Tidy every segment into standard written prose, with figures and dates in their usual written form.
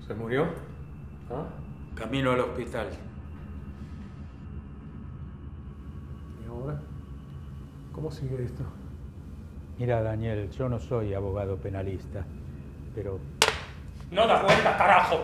¿Se murió? ¿Ah? Camino al hospital. ¿Y ahora? ¿Cómo sigue esto? Mira, Daniel, yo no soy abogado penalista, pero... ¡No das vuelta, carajo!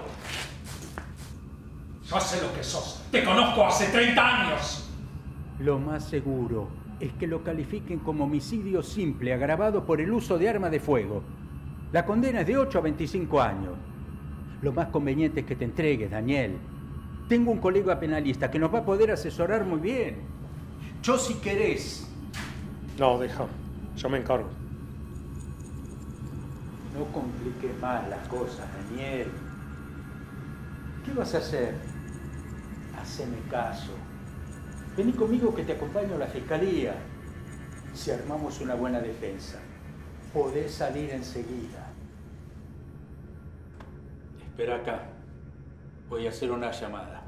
Yo sé lo que sos. Te conozco hace 30 años. Lo más seguro es que lo califiquen como homicidio simple agravado por el uso de arma de fuego. La condena es de 8 a 25 años. Lo más conveniente es que te entregues, Daniel. Tengo un colega penalista que nos va a poder asesorar muy bien. Yo, si querés... No, deja. Yo me encargo. No compliques más las cosas, Daniel. ¿Qué vas a hacer? Haceme caso. Vení conmigo que te acompaño a la fiscalía. Si armamos una buena defensa, podés salir enseguida. Espera acá. Voy a hacer una llamada.